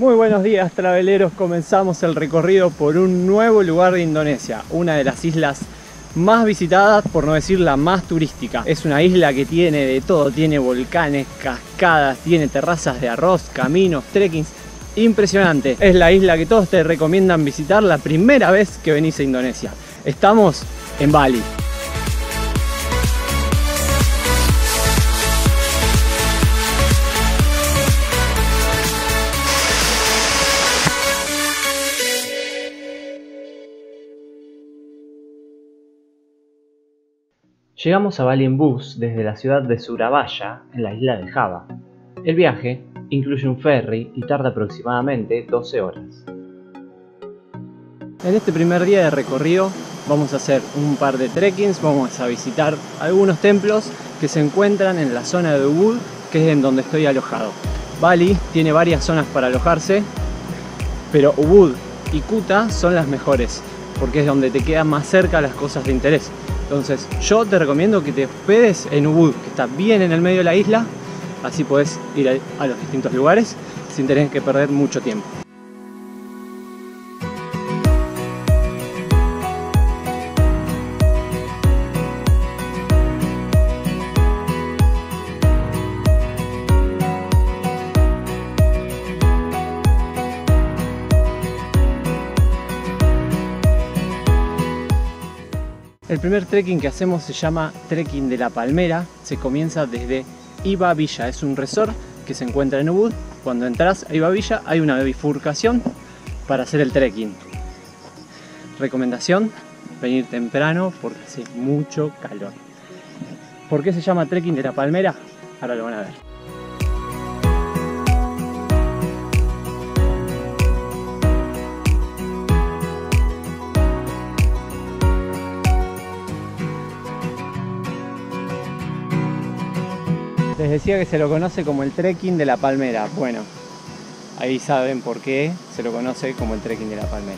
Muy buenos días, traveleros. Comenzamos el recorrido por un nuevo lugar de Indonesia, una de las islas más visitadas, por no decir la más turística. Es una isla que tiene de todo, tiene volcanes, cascadas, tiene terrazas de arroz, caminos, trekkings. Impresionante. Es la isla que todos te recomiendan visitar la primera vez que venís a Indonesia. Estamos en Bali. Llegamos a Bali en bus desde la ciudad de Surabaya, en la isla de Java. El viaje incluye un ferry y tarda aproximadamente 12 horas. En este primer día de recorrido vamos a hacer un par de trekkings, vamos a visitar algunos templos que se encuentran en la zona de Ubud, que es en donde estoy alojado. Bali tiene varias zonas para alojarse, pero Ubud y Kuta son las mejores, porque es donde te quedan más cerca las cosas de interés. Entonces yo te recomiendo que te hospedes en Ubud, que está bien en el medio de la isla, así podés ir a los distintos lugares sin tener que perder mucho tiempo. El primer trekking que hacemos se llama Trekking de la Palmera. Se comienza desde Iba Villa, es un resort que se encuentra en Ubud. Cuando entras a Iba Villa hay una bifurcación para hacer el trekking. Recomendación, venir temprano porque hace mucho calor. ¿Por qué se llama Trekking de la Palmera? Ahora lo van a ver. Les decía que se lo conoce como el Trekking de la Palmera. Bueno, ahí saben por qué se lo conoce como el Trekking de la Palmera.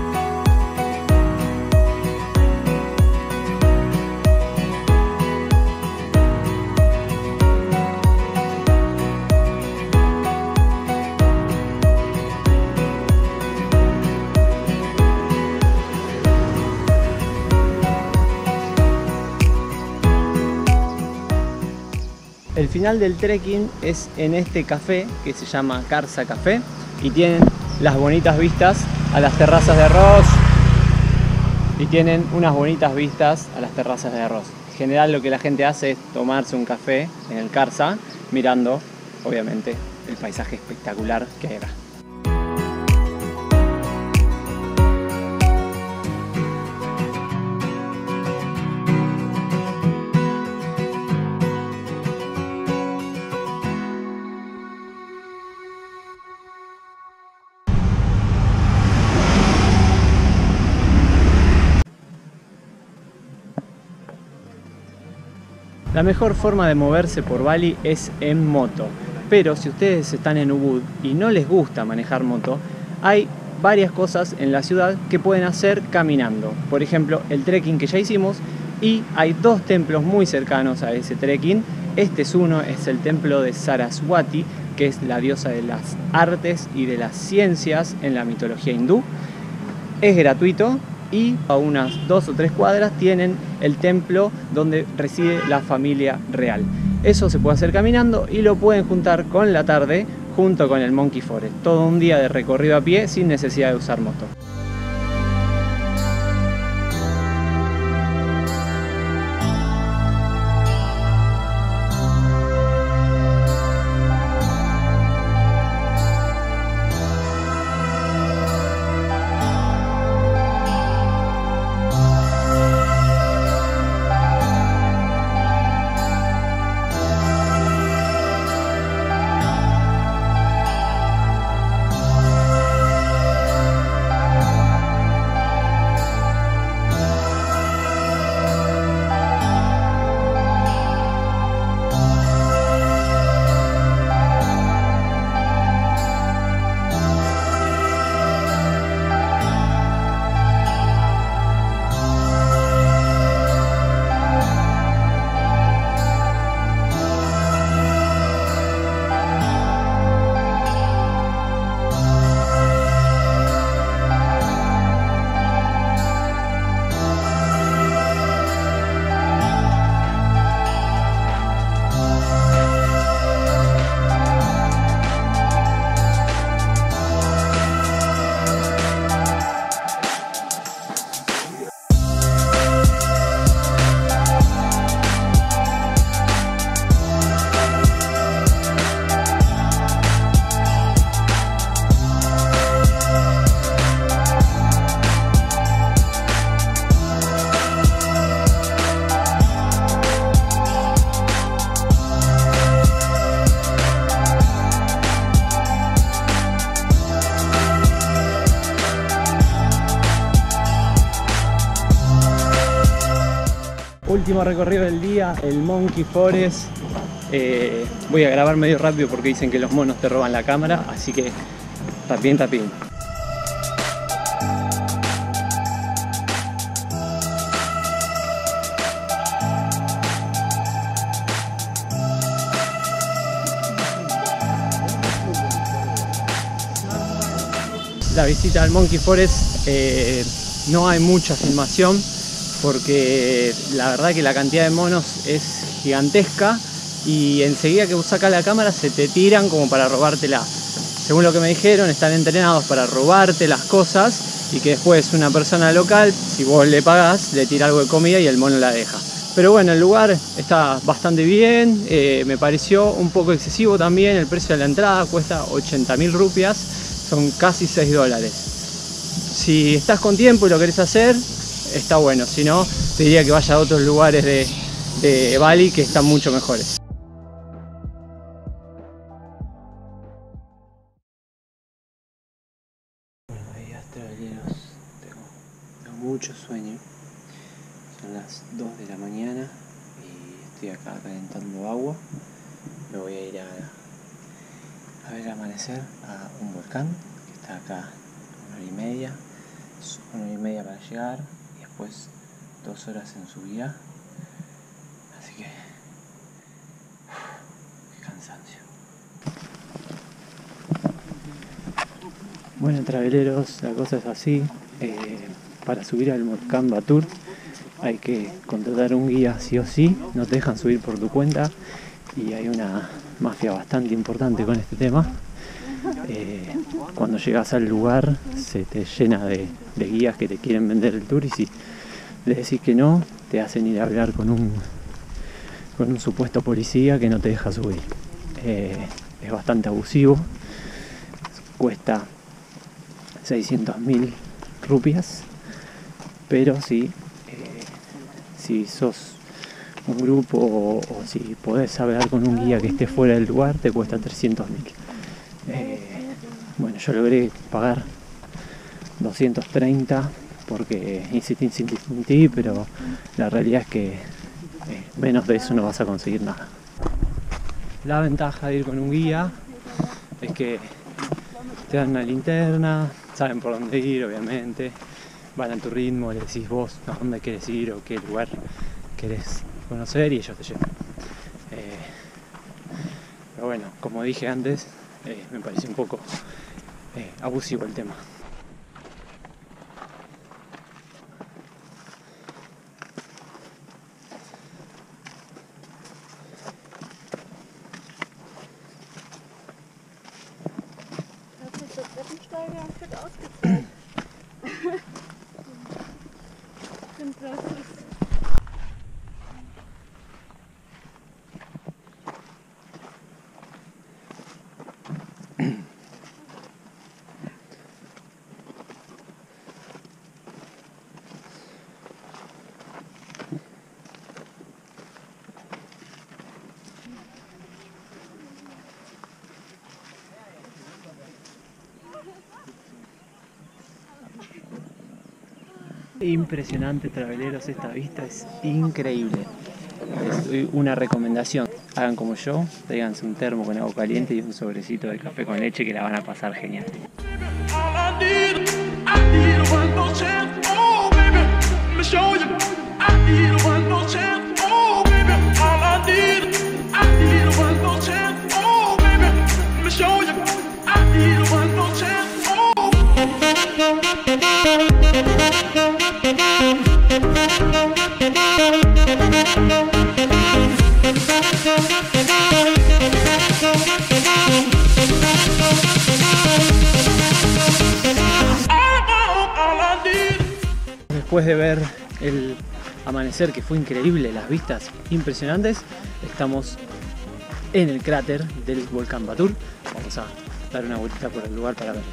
El final del trekking es en este café que se llama Karsa Café y tienen las bonitas vistas a las terrazas de arroz En general lo que la gente hace es tomarse un café en el Karsa mirando, obviamente, el paisaje espectacular que hay acá. La mejor forma de moverse por Bali es en moto, pero si ustedes están en Ubud y no les gusta manejar moto, hay varias cosas en la ciudad que pueden hacer caminando. Por ejemplo, el trekking que ya hicimos, y hay dos templos muy cercanos a ese trekking. Este es uno, es el templo de Saraswati, que es la diosa de las artes y de las ciencias en la mitología hindú. Es gratuito. Y a unas 2 o 3 cuadras tienen el templo donde reside la familia real. Eso se puede hacer caminando y lo pueden juntar con la tarde junto con el Monkey Forest. Todo un día de recorrido a pie sin necesidad de usar moto. Último recorrido del día, el Monkey Forest. Voy a grabar medio rápido porque dicen que los monos te roban la cámara, así que rapidín. La visita al Monkey Forest, no hay mucha filmación porque la verdad que la cantidad de monos es gigantesca y enseguida que vos sacás la cámara se te tiran como para robártela. Según lo que me dijeron, están entrenados para robarte las cosas y que después una persona local, si vos le pagás, le tira algo de comida y el mono la deja. Pero bueno, el lugar está bastante bien, me pareció un poco excesivo también, el precio de la entrada cuesta 80.000 rupias, son casi $6. Si estás con tiempo y lo querés hacer, está bueno, si no, te diría que vaya a otros lugares de Bali que están mucho mejores. Bueno, ahí australianos, tengo mucho sueño, son las 2 de la mañana y estoy acá calentando agua. Me voy a ir a ver el amanecer a un volcán que está acá 1 hora y media para llegar y después 2 horas en subida, así que qué cansancio. Bueno, traveleros, la cosa es así, para subir al volcán Batur hay que contratar un guía sí o sí, no te dejan subir por tu cuenta y hay una mafia bastante importante con este tema. Cuando llegas al lugar se te llena de guías que te quieren vender el tour y si les decís que no, te hacen ir a hablar con un supuesto policía que no te deja subir. Es bastante abusivo, cuesta 600.000 rupias, pero si sos un grupo o si podés hablar con un guía que esté fuera del lugar, te cuesta 300.000. Bueno, yo logré pagar 230 porque insistí, pero la realidad es que menos de eso no vas a conseguir nada. La ventaja de ir con un guía es que te dan una linterna, saben por dónde ir, obviamente, van a tu ritmo, le decís vos a dónde querés ir o qué lugar querés conocer y ellos te llevan. Pero bueno, como dije antes, me pareció un poco abusivo el tema. Impresionante, traveleros, esta vista es increíble. Les doy una recomendación: hagan como yo, tráiganse un termo con agua caliente y un sobrecito de café con leche que la van a pasar genial. Después de ver el amanecer, que fue increíble, las vistas impresionantes, estamos en el cráter del volcán Batur. Vamos a dar una vuelta por el lugar para verlo.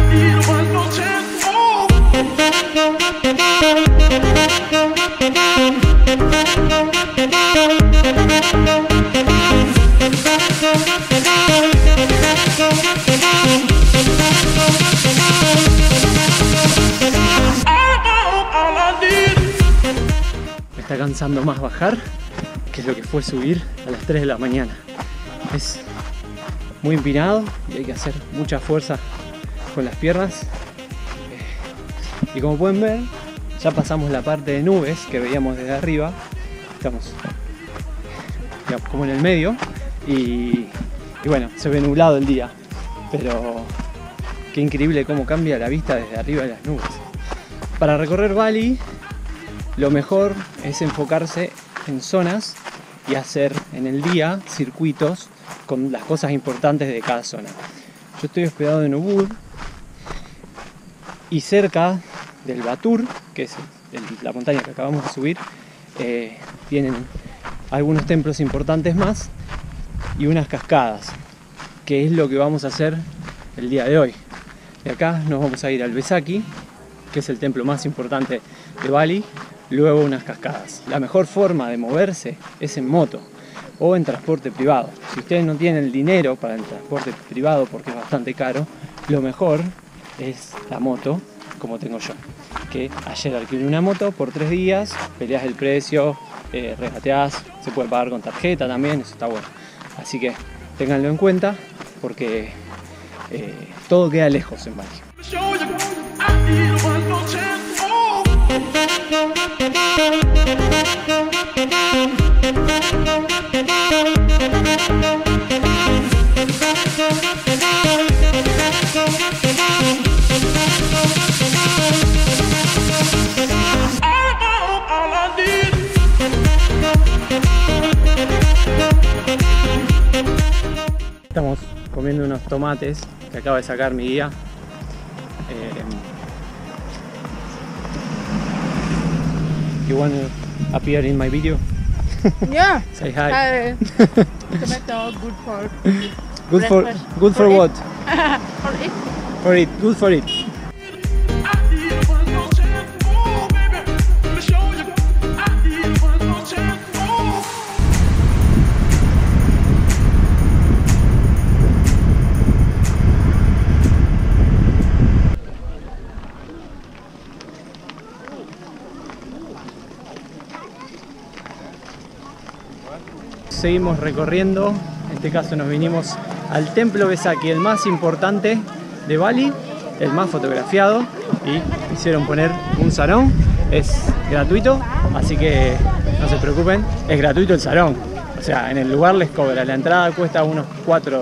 Me está cansando más bajar que lo que fue subir a las 3 de la mañana. Es muy empinado y hay que hacer mucha fuerza con las piernas. Y como pueden ver, ya pasamos la parte de nubes que veíamos desde arriba. Estamos, digamos, como en el medio y bueno, se ve nublado el día, pero qué increíble cómo cambia la vista desde arriba de las nubes. Para recorrer Bali, lo mejor es enfocarse en zonas y hacer en el día circuitos con las cosas importantes de cada zona. Yo estoy hospedado en Ubud y cerca del Batur, que es la montaña que acabamos de subir, tienen algunos templos importantes más y unas cascadas, que es lo que vamos a hacer el día de hoy. De acá nos vamos a ir al Besaki, que es el templo más importante de Bali, luego unas cascadas. La mejor forma de moverse es en moto o en transporte privado. Si ustedes no tienen el dinero para el transporte privado porque es bastante caro, lo mejor es la moto, como tengo yo, que ayer alquilé una moto por 3 días, peleas el precio, regateás, se puede pagar con tarjeta también, eso está bueno. Así que ténganlo en cuenta porque todo queda lejos en Bali. Estamos comiendo unos tomates que acaba de sacar mi guía. You want to appear in my video? Yeah. Say hi. Tomato good for Good for what? for it. For it. Good for it. Seguimos recorriendo, en este caso nos vinimos al templo Besaki, el más importante de Bali, el más fotografiado, y hicieron poner un salón, es gratuito, así que no se preocupen, es gratuito el salón, o sea, en el lugar les cobra, la entrada cuesta unos $4.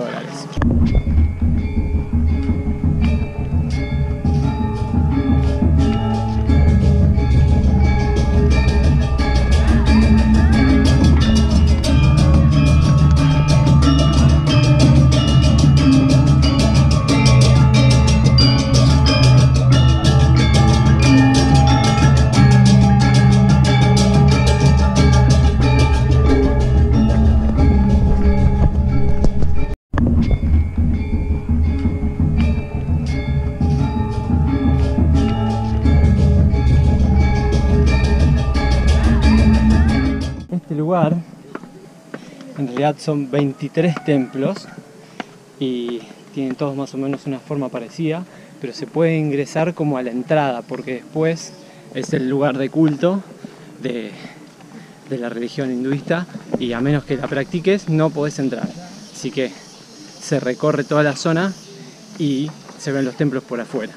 Este lugar en realidad son 23 templos y tienen todos más o menos una forma parecida, pero se puede ingresar como a la entrada porque después es el lugar de culto de la religión hinduista y a menos que la practiques no podés entrar. Así que se recorre toda la zona y se ven los templos por afuera.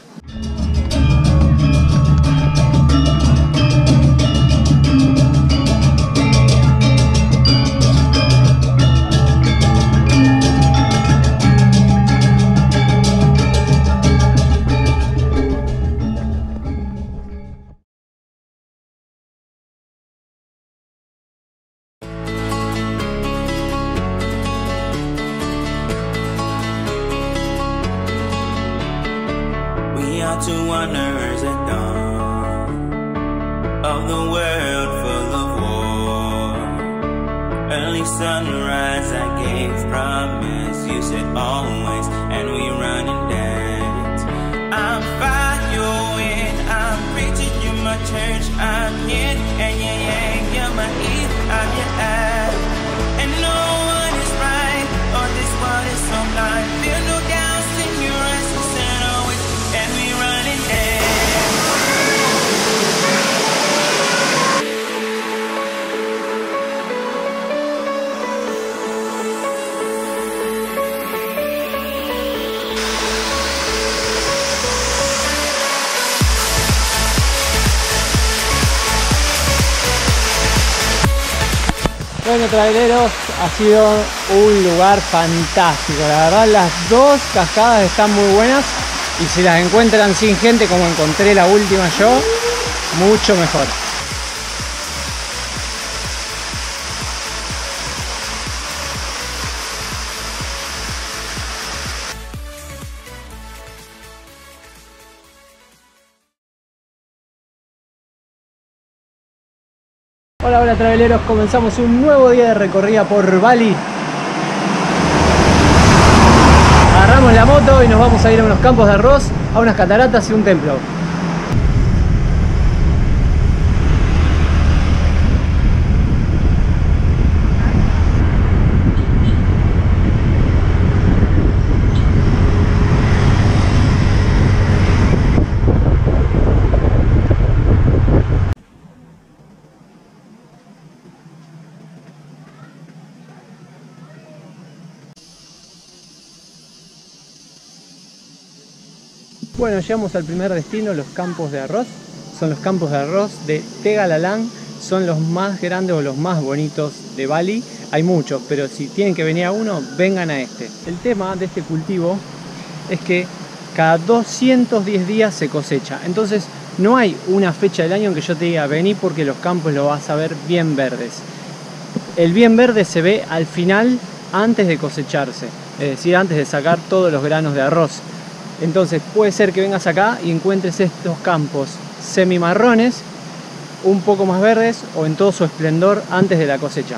To wanderers at dawn of the world full of war. Early sunrise I gave promise, you said always, and we run and dance. church, I'm in. And yeah, you're my Eve, I'm your Adam. And no one is right, or this world is so blind. Feel no doubts in your eyes, so set always, and we running there. Bueno, traileros, ha sido un lugar fantástico. La verdad, las dos cascadas están muy buenas y si las encuentran sin gente como encontré la última yo, mucho mejor. Hola, hola traveleros, comenzamos un nuevo día de recorrida por Bali. Agarramos la moto y nos vamos a ir a unos campos de arroz, a unas cataratas y un templo. Bueno, llegamos al primer destino, los campos de arroz. Son los campos de arroz de Tegalalang. Son los más grandes o los más bonitos de Bali. Hay muchos, pero si tienen que venir a uno, vengan a este. El tema de este cultivo es que cada 210 días se cosecha. Entonces no hay una fecha del año en que yo te diga vení porque los campos los vas a ver bien verdes. El bien verde se ve al final, antes de cosecharse. Es decir, antes de sacar todos los granos de arroz. Entonces puede ser que vengas acá y encuentres estos campos semimarrones, un poco más verdes o en todo su esplendor antes de la cosecha.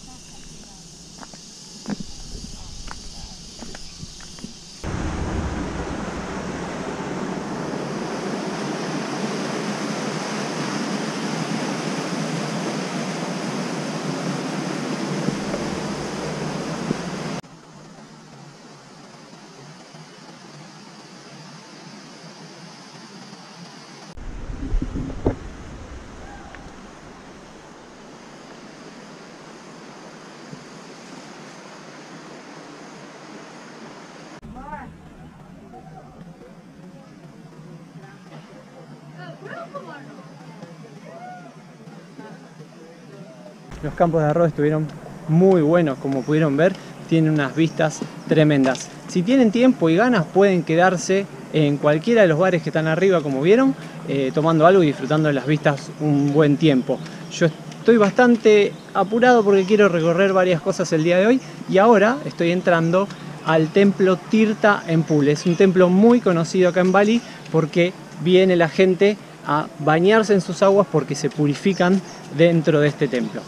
Los campos de arroz estuvieron muy buenos, como pudieron ver, tienen unas vistas tremendas. Si tienen tiempo y ganas pueden quedarse en cualquiera de los bares que están arriba, como vieron, tomando algo y disfrutando de las vistas un buen tiempo. Yo estoy bastante apurado porque quiero recorrer varias cosas el día de hoy y ahora estoy entrando al templo Tirta Empul. Es un templo muy conocido acá en Bali porque viene la gente a bañarse en sus aguas porque se purifican dentro de este templo.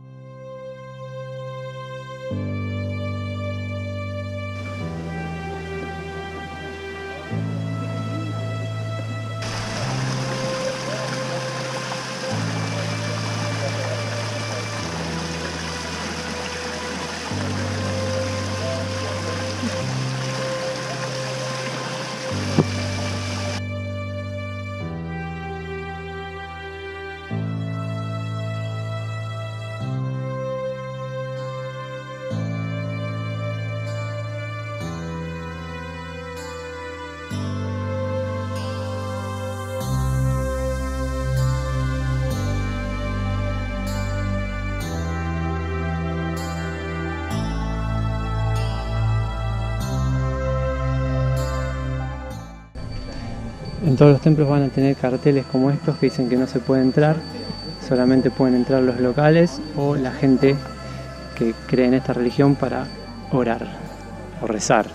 En todos los templos van a tener carteles como estos que dicen que no se puede entrar, solamente pueden entrar los locales o la gente que cree en esta religión para orar o rezar.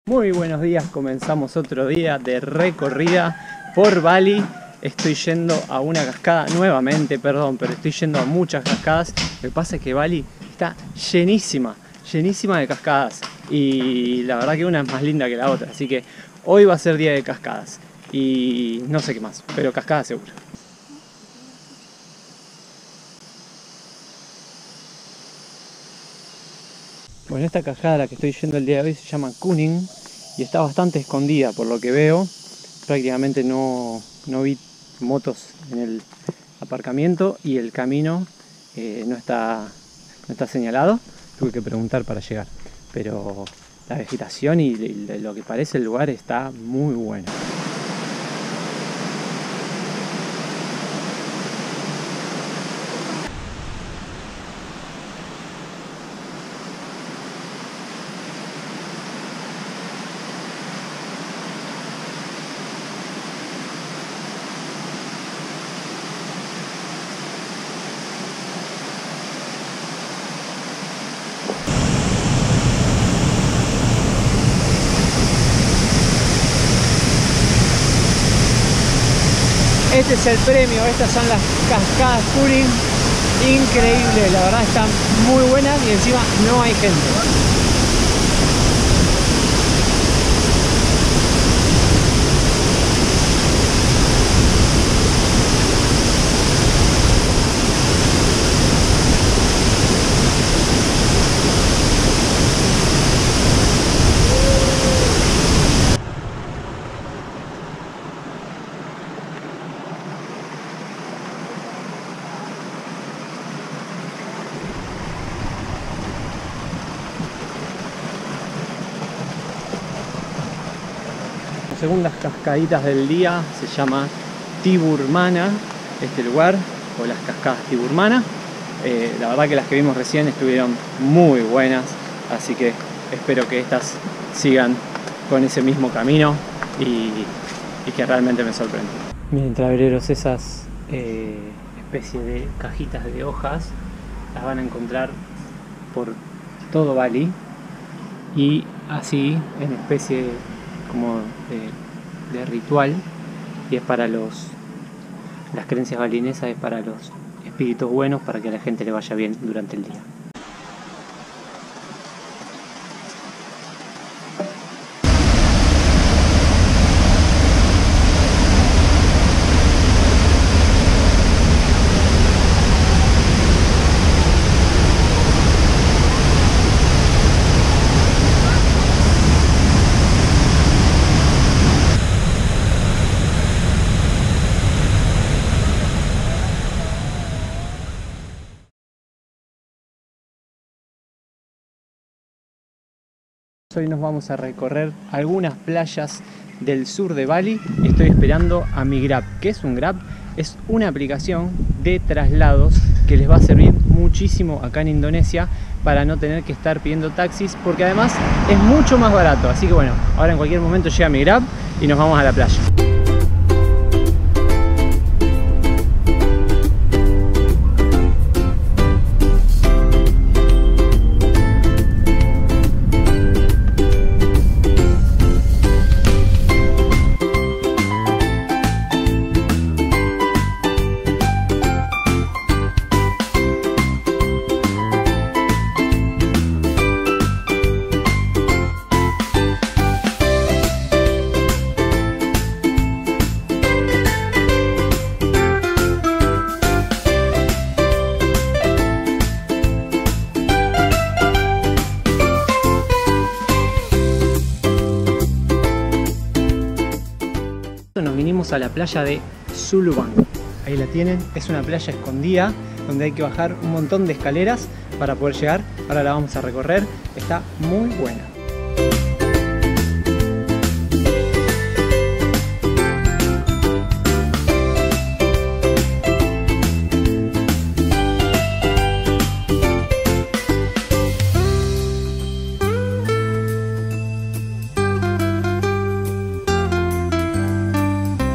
Muy buenos días, comenzamos otro día de recorrida por Bali. Estoy yendo a una cascada nuevamente, perdón, pero estoy yendo a muchas cascadas. Lo que pasa es que Bali está llenísima de cascadas y la verdad que una es más linda que la otra, así que hoy va a ser día de cascadas y no sé qué más, pero cascadas seguro. Bueno, esta cascada a la que estoy yendo el día de hoy se llama Kuning y está bastante escondida por lo que veo. Prácticamente no vi motos en el aparcamiento y el camino no está señalado. Tuve que preguntar para llegar, pero la vegetación y lo que parece el lugar está muy bueno. Este es el premio, estas son las cascadas Kuning, increíble, la verdad están muy buenas y encima no hay gente. Según las cascaditas del día se llama Tiburmana este lugar, o las cascadas Tiburmana. La verdad que las que vimos recién estuvieron muy buenas, así que espero que estas sigan con ese mismo camino y que realmente me sorprendan. Miren, travereros, esas especies de cajitas de hojas las van a encontrar por todo Bali y así en especie como de ritual, y es para las creencias balinesas, es para los espíritus buenos, para que a la gente le vaya bien durante el día. Hoy nos vamos a recorrer algunas playas del sur de Bali y estoy esperando a mi Grab. ¿Qué es un Grab? Es una aplicación de traslados que les va a servir muchísimo acá en Indonesia para no tener que estar pidiendo taxis, porque además es mucho más barato. Así que bueno, ahora en cualquier momento llega mi Grab y nos vamos a la playa. Nos vinimos a la playa de Suluban. Ahí la tienen, es una playa escondida donde hay que bajar un montón de escaleras para poder llegar. Ahora la vamos a recorrer, está muy buena.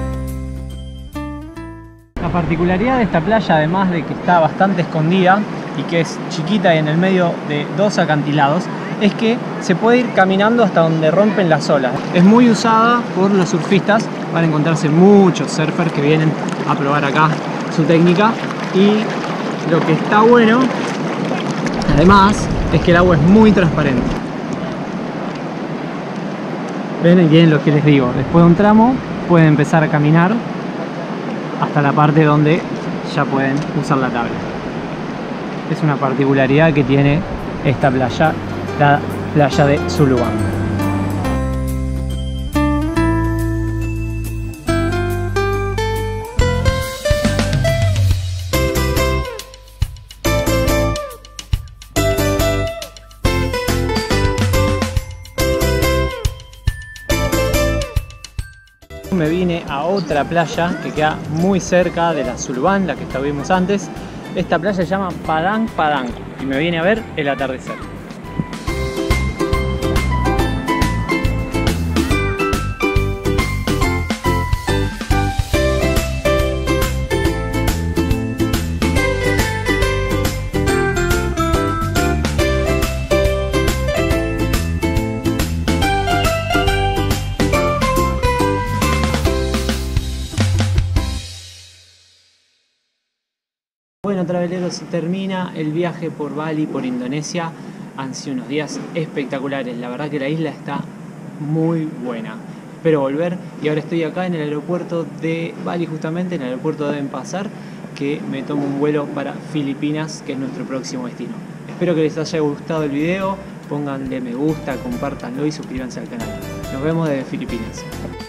La particularidad de esta playa, además de que está bastante escondida, y que es chiquita y en el medio de dos acantilados, es que se puede ir caminando hasta donde rompen las olas. Es muy usada por los surfistas, van a encontrarse muchos surfers que vienen a probar acá su técnica, y lo que está bueno además es que el agua es muy transparente. Ven aquí en lo que les digo, después de un tramo pueden empezar a caminar hasta la parte donde ya pueden usar la tabla. Es una particularidad que tiene esta playa, la playa de Sulúan. Me vine a otra playa que queda muy cerca de la Sulúan, la que estuvimos antes. Esta playa se llama Padang Padang y me vine a ver el atardecer. Bueno, traveleros, se termina el viaje por Bali, por Indonesia. Han sido unos días espectaculares. La verdad que la isla está muy buena. Espero volver, y ahora estoy acá en el aeropuerto de Bali, justamente en el aeropuerto de Denpasar, que me tomo un vuelo para Filipinas, que es nuestro próximo destino. Espero que les haya gustado el video, pónganle me gusta, compártanlo y suscríbanse al canal. Nos vemos desde Filipinas.